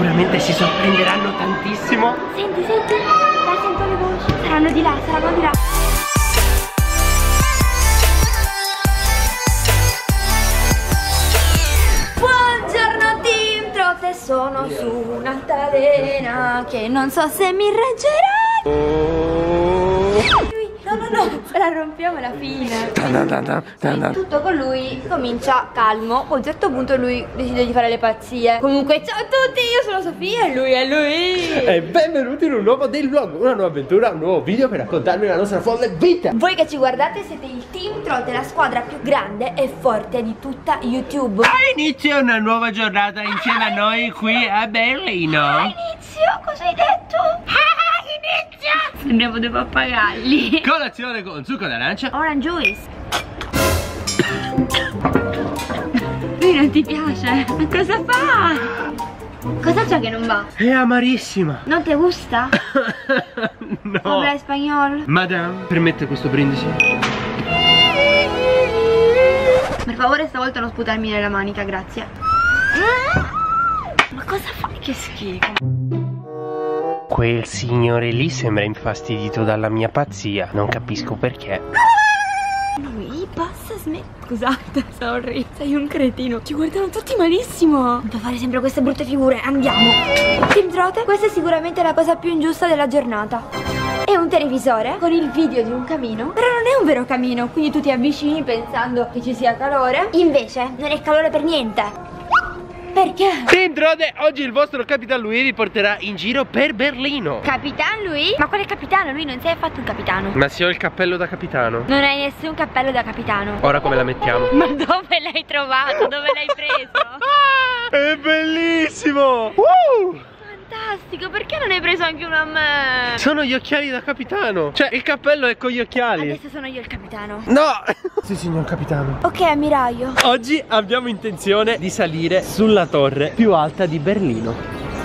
sicuramente si sorprenderanno tantissimo. Senti, dai, sento le voci. Saranno di là, saranno di là. Buongiorno team Trote, sono su un'altalena che non so se mi reggerà. No, se la rompiamo alla fine. Tutto con lui comincia calmo. Poi a un certo punto lui decide di fare le pazzie. Comunque ciao a tutti, io sono Sofia e lui è lui. E benvenuti in un nuovo day vlog, una nuova avventura, un nuovo video per raccontarvi la nostra folle vita. Voi che ci guardate siete il team Trote, la squadra più grande e forte di tutta YouTube. Inizia una nuova giornata insieme a noi qui a Berlino. Inizio, cosa hai detto? Inizio. Sembriamo dei pappagalli. Colazione con succo d'arancia, Orange juice. Lui non ti piace? Ma cosa fa? Cosa c'è che non va? è amarissima. Non ti gusta? No. Habla spagnolo. Madame, permette questo brindisi? Per favore stavolta non sputarmi nella manica, grazie. Ma cosa fai? Che schifo. Quel signore lì sembra infastidito dalla mia pazzia. Non capisco perché. Lui basta, scusate, sorry. Sei un cretino. Ci guardano tutti malissimo. Non puoi fare sempre queste brutte figure. Andiamo. Team Trote, questa è sicuramente la cosa più ingiusta della giornata. È un televisore con il video di un camino. Però non è un vero camino, quindi tu ti avvicini pensando che ci sia calore. Invece non è calore per niente. Perché? Team Trote, oggi il vostro Capitan Lui vi porterà in giro per Berlino. Capitan lui? Ma quale capitano? Lui non sei affatto un capitano. Ma se ho il cappello da capitano. Non hai nessun cappello da capitano. Ora come la mettiamo? Ma dove l'hai trovato? Dove l'hai preso? È bellissimo! Fantastico, perché non hai preso anche uno a me? Sono gli occhiali da capitano. Cioè il cappello è con gli occhiali. Adesso sono io il capitano. No! Sì signor capitano. Ok, ammiraglio. Oggi abbiamo intenzione di salire sulla torre più alta di Berlino.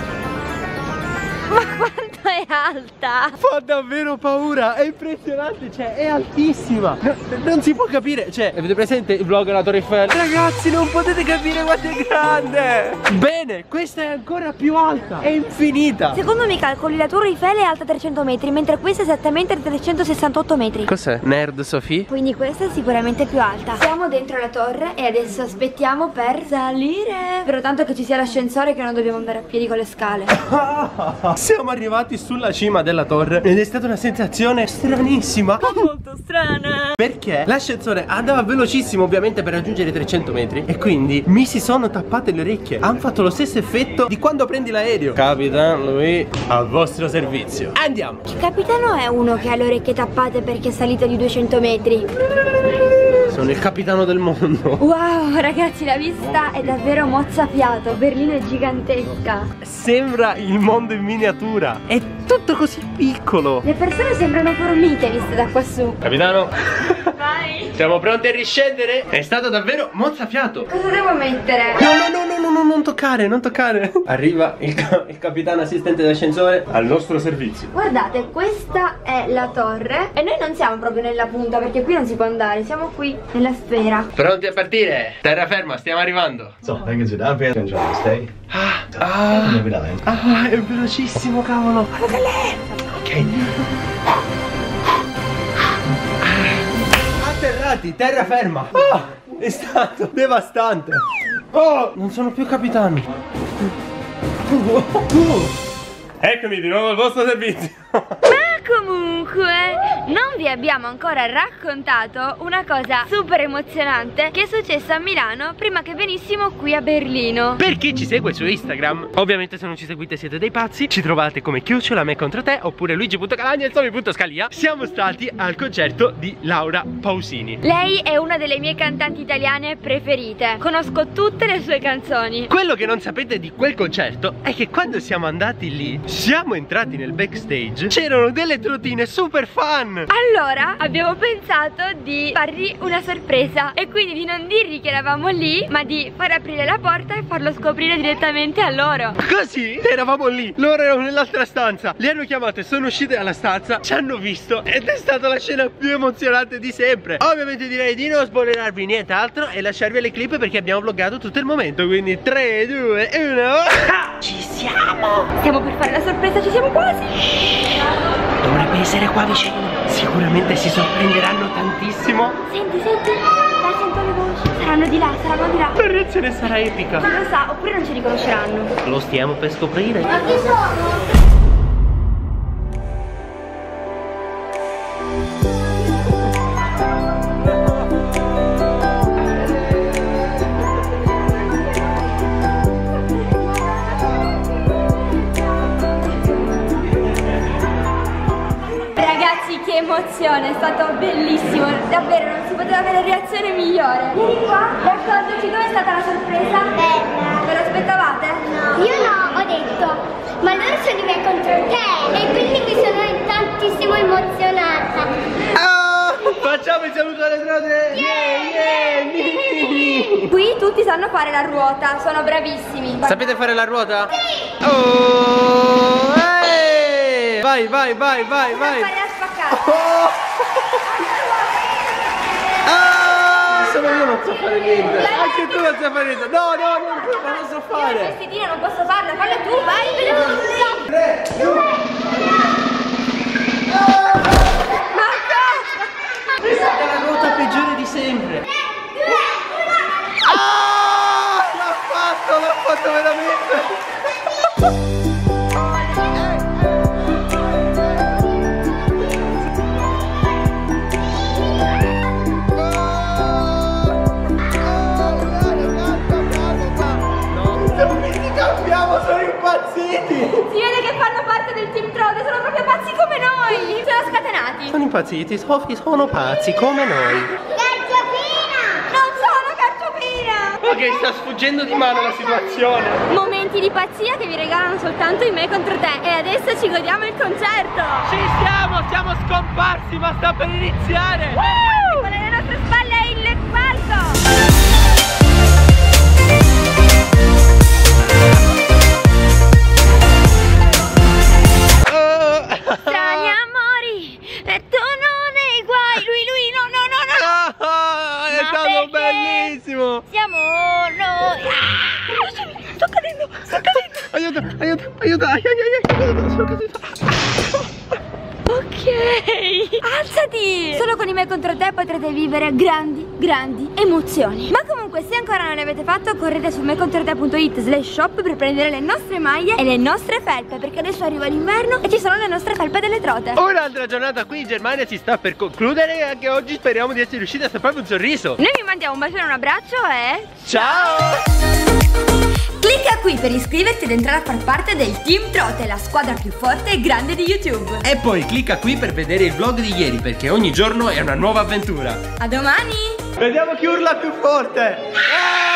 Ma quanto è alta? Fa davvero paura, è impressionante, cioè è altissima. Non si può capire, cioè avete presente il vlog della Torre Eiffel? Ragazzi, non potete capire quanto è grande. Bene, questa è ancora più alta, è infinita. Secondo me calcoli la Torre Eiffel è alta 300 metri, mentre questa è esattamente 368 metri. Cos'è? Nerd Sofì? Quindi questa è sicuramente più alta. Siamo dentro la torre e adesso aspettiamo per salire. Spero tanto che ci sia l'ascensore, che non dobbiamo andare a piedi con le scale. Siamo arrivati sulla cima della torre ed è stata una sensazione stranissima. Molto strana. Perché l'ascensore andava velocissimo ovviamente per raggiungere i 300 metri e quindi mi si sono tappate le orecchie. Hanno fatto lo stesso effetto di quando prendi l'aereo. Capitan Lui al vostro servizio. Andiamo. Il capitano è uno che ha le orecchie tappate perché è salito di 200 metri. Sono il capitano del mondo. Wow, ragazzi, la vista è davvero mozzafiato. Berlino è gigantesca. Sembra il mondo in miniatura. È tutto così piccolo. Le persone sembrano formiche viste da quassù. Capitano, Vai. siamo pronti a riscendere? È stato davvero mozzafiato. Cosa devo mettere? No, non toccare, non toccare. Arriva il capitano assistente d'ascensore al nostro servizio. Guardate, questa è la torre e noi non siamo proprio nella punta perché qui non si può andare, siamo qui nella sfera. Pronti a partire? Terraferma, stiamo arrivando. So, legen Sie da, wir enjoy the stay. Und wieder rein. È velocissimo, cavolo. Guarda lì. Ok. Atterrati, terraferma. È stato devastante. Non sono più capitani. Eccomi di nuovo al vostro servizio. Ma comunque non vi abbiamo ancora raccontato una cosa super emozionante che è successa a Milano prima che venissimo qui a Berlino. Per chi ci segue su Instagram, ovviamente se non ci seguite siete dei pazzi, ci trovate come Chiocciola Me Contro Te oppure Luigi.Calagna e Somi.Scalia. Siamo stati al concerto di Laura Pausini. Lei è una delle mie cantanti italiane preferite. Conosco tutte le sue canzoni. Quello che non sapete di quel concerto è che quando siamo andati lì, siamo entrati nel backstage, c'erano delle trottine super fan. Allora abbiamo pensato di fargli una sorpresa e quindi di non dirgli che eravamo lì, ma di far aprire la porta e farlo scoprire direttamente a loro. Così eravamo lì, loro erano nell'altra stanza, li hanno chiamate, sono uscite dalla stanza, ci hanno visto ed è stata la scena più emozionante di sempre. Ovviamente direi di non spoilerarvi nient'altro e lasciarvi le clip perché abbiamo vloggato tutto il momento. Quindi 3, 2, 1. Ci siamo. Stiamo per fare la sorpresa, ci siamo quasi. Dovrebbe essere qua vicino. Sicuramente si sorprenderanno tantissimo. Senti, senti, dai, sento le voci. Saranno di là, saranno di là. La reazione sarà epica. Chi lo sa, oppure non ci riconosceranno. Lo stiamo per scoprire. Ma chi sono? Che emozione, è stato bellissimo, davvero non si poteva avere reazione migliore. Vieni qua, raccontaci dove è stata la sorpresa? Bella. Ve lo aspettavate? No. Io no, ho detto, ma loro sono i miei contro te e quindi mi sono tantissimo emozionata. Facciamo il saluto alle trote. Qui tutti sanno fare la ruota, sono bravissimi. Sapete fare la ruota? Sì. Oh, vai, vai, vai, vai, vai. Fare la spaccata. Oh. Solo io non so fare niente. Anche tu non sai fare niente. No, no, no, non lo so fare. Io vestitino non posso farlo, fallo tu, vai, veloce. 3, 2. Ma cosa? È stata la ruota peggiore di sempre. L'ho fatto veramente. Sono impazziti! Si vede che fanno parte del team Trote, sono proprio pazzi come noi! Sono scatenati! Sono impazziti, Sofì, sono pazzi come noi! Carciofina! Non sono carciofina! Ok, sta sfuggendo di mano la situazione! Momenti di pazzia che vi regalano soltanto i me contro te. E adesso ci godiamo il concerto! Ci siamo scomparsi, ma sta per iniziare! E con le nostre spalle è il palco! Strani amori, e tu non hai guai. Lui, no. È stato bellissimo! Siamo noi. Sto cadendo. Aiuto, sono caduto. Ok, alzati! Solo con i me contro te potrete vivere grandi emozioni. Ma comunque, se ancora non l'avete fatto, correte su mecontrote.it/shop per prendere le nostre maglie e le nostre felpe, perché adesso arriva l'inverno e ci sono le nostre felpe delle trote. Un'altra giornata qui in Germania si sta per concludere e anche oggi speriamo di essere riusciti a strapparvi un sorriso. Noi vi mandiamo un bacione e un abbraccio e... Ciao! Clicca qui per iscriverti ed entrare a far parte del Team Trote, la squadra più forte e grande di YouTube. E poi clicca qui per vedere il vlog di ieri, perché ogni giorno è una nuova avventura. A domani! Vediamo chi urla più forte!